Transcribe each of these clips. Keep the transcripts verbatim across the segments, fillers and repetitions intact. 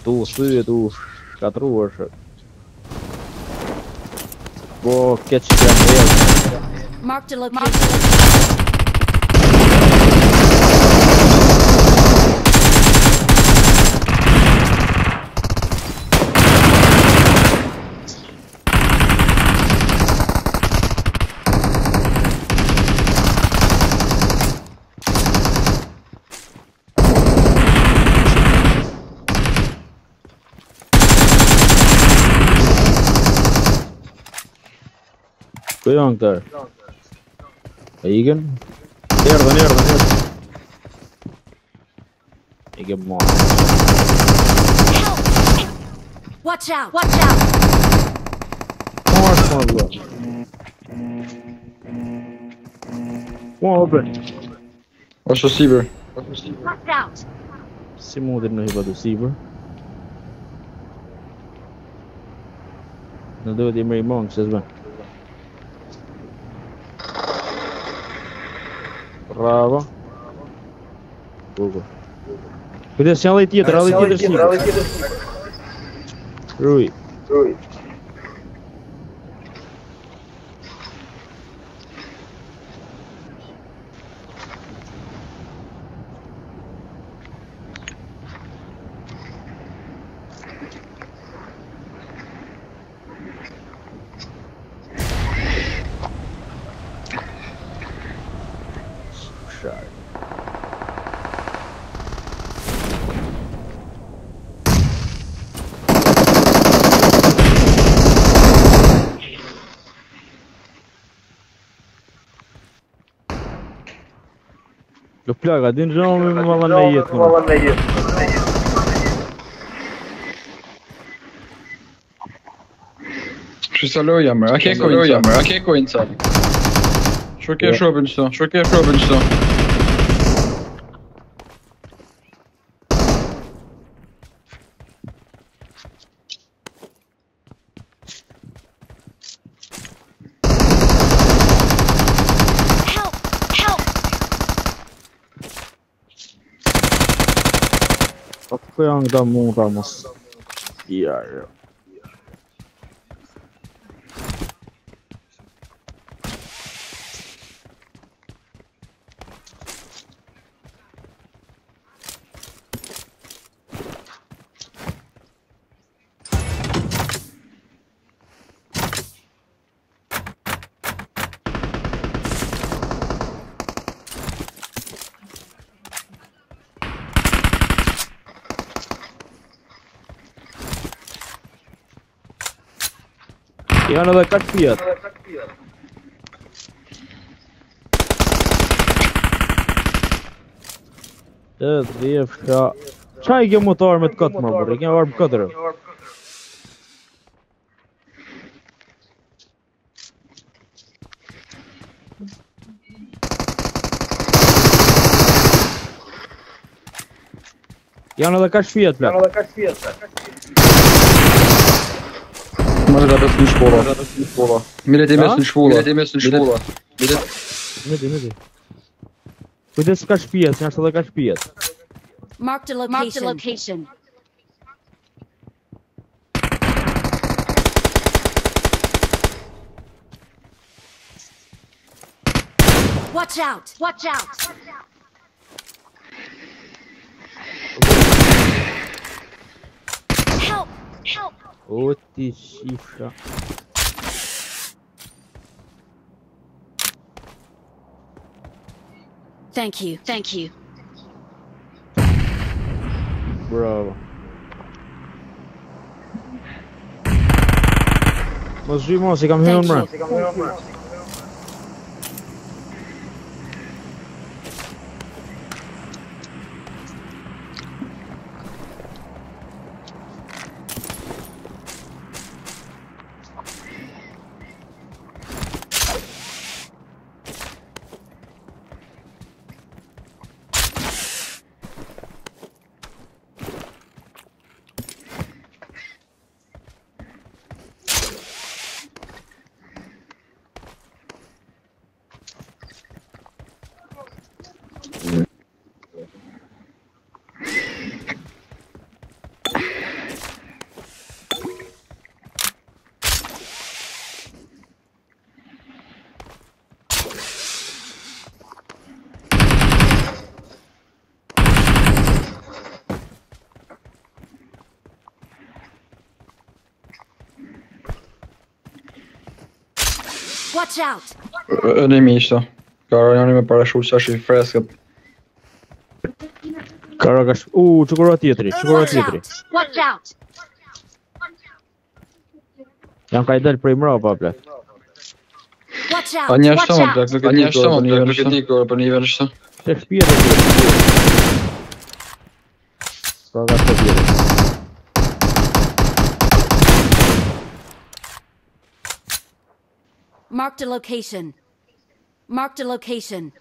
Tuu syy, ska tror så. Gå catch them. Mark the location. Gå igång där. Igen. Ner då, ner då, ner. Ingen mat. Watch out! Watch out! Maşallah. One open. What's receiver? Watch out! Simuudin hyvä receiver. No do the Mary Monks as well. Bravo. Google. Куда сняла идти, драла идти, драла идти. Руй. Ruy. Lo plaga, din żomy mama nejet. شو سالوا يا مرا كيكو يا مرا كيكو انت شو كيف شو بنشتو شو كيف شو بنشتو Tappajaanko muutamassa? Jaa, joo. Ihan noita katpijat. Det är för... Tjejge mot armet katman borde. Ingen arm katter. Ihan noita katpijat. Ihan noita katpijat. مرة بس مش فورا مش فورا ميلتي بس مش فورا ميلتي بس مش فورا Midi, midi. Kuda ska špijat, znaš šta da ga špijat? Mark the location. Mark the location. Watch out! Watch out! Help! Help! О ты сиша. Thank you. Thank you. Bravo. Możesz mocy, kam Thank humor. you. Watch out! Enemy ishte. Ka rajoni me parashut që është i freskët. Karagash. U, çukura tjetri, çukura Watch tjetri. out! Watch out! Jam ka i dal prej mrapa plak. Watch out! A një Watch ashtë më out! plak, nuk e di ashtë më plak, nuk e di kur për një vend ashtë. Te shtëpia të tjetri. Karagash të tjetri. Marked a location. Marked a location.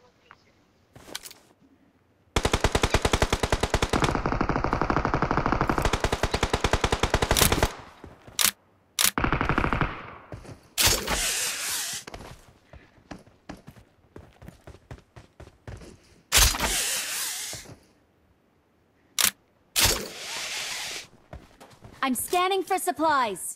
I'm scanning for supplies.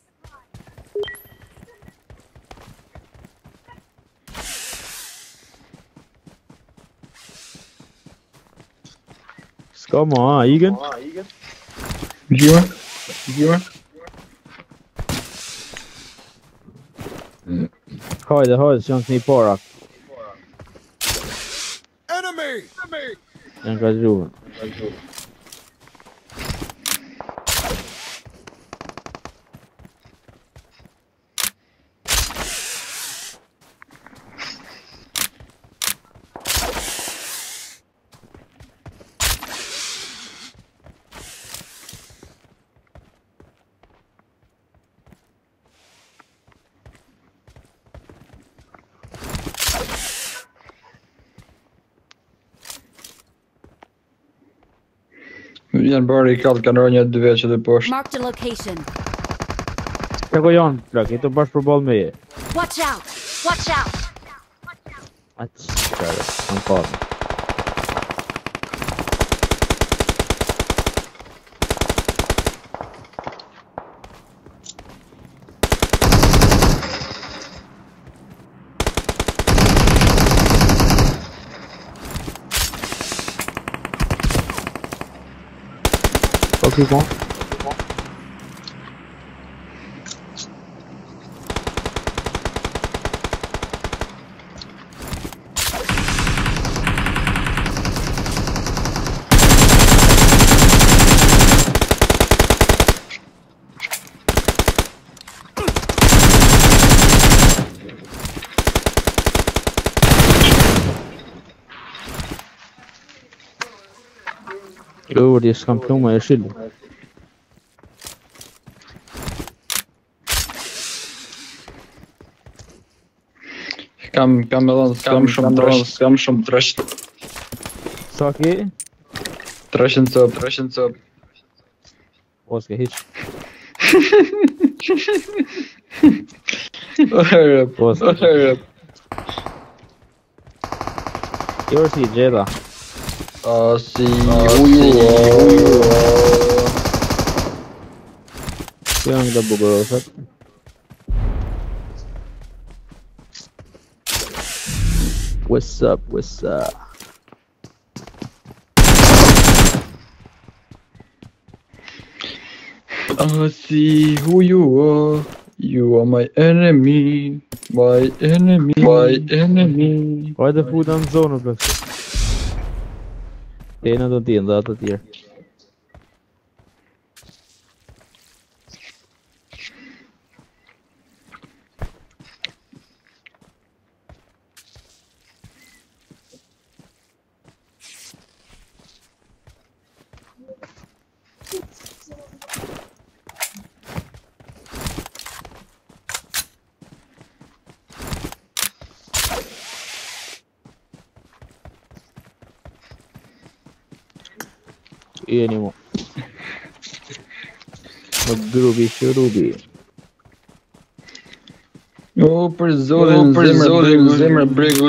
Ska ma, igen. Gjyma? Gjyma? Hajde, hajde, që janë të një para. Janë ka gjuhën. Janë bërë i kallë, kanë rënë një dy veçë dhe poshtë. Marked a location. Te ko janë, plak, i të bashkë për ball me je. Watch out! Watch out! Aq, qare, kanë parë. Ok, bon. Jo, det ska plomma i skyld. Kam, kam edhe, kam shumë dresht, kam shumë dresht. Sa ke? Treshin cop, treshin cop. O, s'ke hiq. O herëp, O, o herëp. Jo është i gjeda. A si uju, uju. Kjo janë këta bugërosat. What's up, what's up? I see who you are. You are my enemy. My enemy. My enemy. Hajde futa në zonë, plakse. E në do t'jen dhe atë tjerë. Jeni mo. Më grubi shërubi. O, për zotin, për zotin, zemër bregu.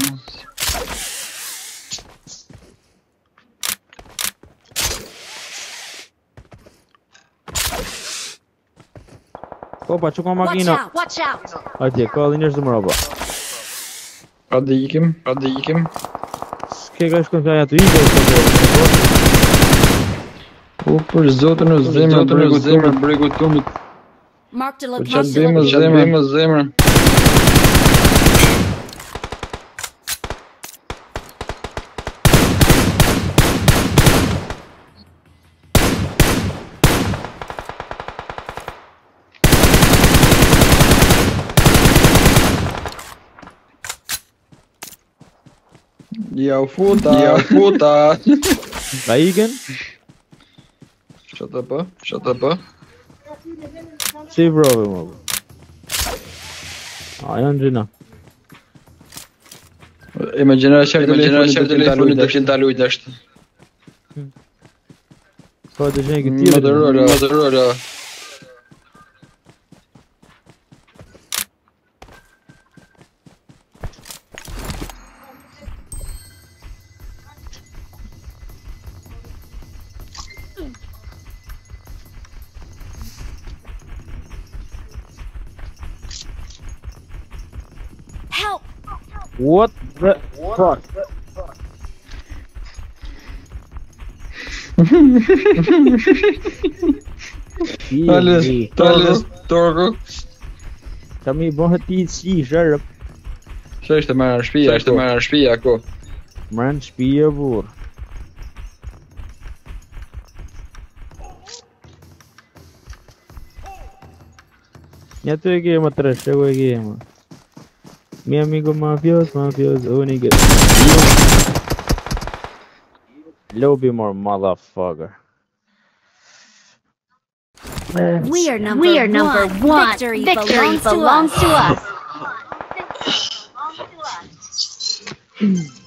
Opa, që ka Watch makina? out! Watch out! Atje, ka dhe njërë zëmëra pa. A dhe ikim, a dhe ikim. S'ke ka shkën ka të ide. O, për zotin, o zemër bregu, zemër bregu tumit. Marked a Po qatë location. bëjmë zemër, zemër. Yo, puta. Yo, puta. Vai again? Shut up, huh? Shut up, huh? Si prove më. A janë gjina. Imagjinoj çfarë do telefonin të fshin ta lujt është. Ka të gjeni këtë tjetër. Motorola, Motorola. Help! What the fuck? Alles, alles, Torgo. Kam i bëhet ti si shërp. Çfarë është marrë në shtëpi? Është marrë në shtëpi ako. Marrë në shtëpi e burr. Ja tu e ke më tre, shego e ke më. Mi amigo mafios, mafios, unique. Lobby more motherfucker. We are number We are number one. one. Victory, Victory belongs, belongs to us. to us.